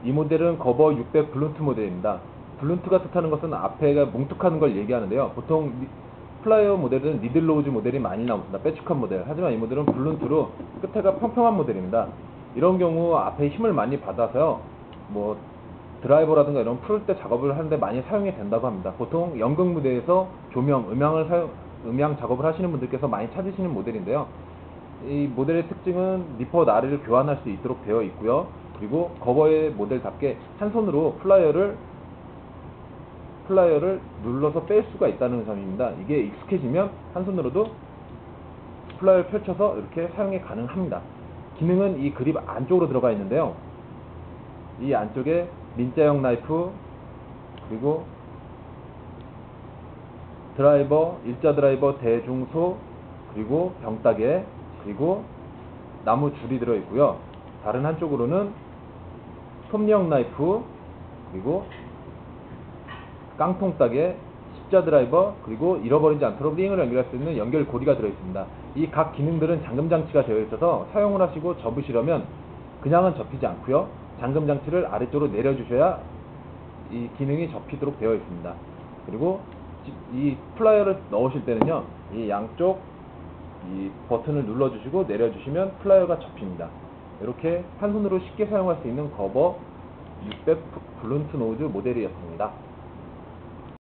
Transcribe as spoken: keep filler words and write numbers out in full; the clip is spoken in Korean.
이 모델은 거버 육백 블룬트 모델입니다. 블룬트가 뜻하는 것은 앞에가 뭉툭한 걸 얘기하는데요. 보통 플라이어 모델은 니들로우즈 모델이 많이 나옵니다. 빼쭉한 모델. 하지만 이 모델은 블룬트로 끝에가 평평한 모델입니다. 이런 경우 앞에 힘을 많이 받아서요, 뭐 드라이버라든가 이런 풀 때 작업을 하는데 많이 사용이 된다고 합니다. 보통 연극 무대에서 조명, 음향을 사용, 음향 작업을 하시는 분들께서 많이 찾으시는 모델인데요. 이 모델의 특징은 니퍼 나리를 교환할 수 있도록 되어 있고요. 그리고 거버의 모델답게 한 손으로 플라이어를 플라이어를 눌러서 뺄 수가 있다는 점입니다. 이게 익숙해지면 한 손으로도 플라이어를 펼쳐서 이렇게 사용이 가능합니다. 기능은 이 그립 안쪽으로 들어가 있는데요. 이 안쪽에 민자형 나이프, 그리고 드라이버, 일자 드라이버 대중소, 그리고 병따개, 그리고 나무 줄이 들어있고요. 다른 한쪽으로는 톱니형 나이프, 그리고 깡통 따개, 십자 드라이버, 그리고 잃어버리지 않도록 링을 연결할 수 있는 연결 고리가 들어있습니다. 이 각 기능들은 잠금 장치가 되어 있어서 사용을 하시고 접으시려면 그냥은 접히지 않고요, 잠금 장치를 아래쪽으로 내려주셔야 이 기능이 접히도록 되어 있습니다. 그리고 이 플라이어를 넣으실 때는요, 이 양쪽 이 버튼을 눌러주시고 내려주시면 플라이어가 접힙니다. 이렇게 한 손으로 쉽게 사용할 수 있는 거버 육백 블룬트 노즈 모델이었습니다.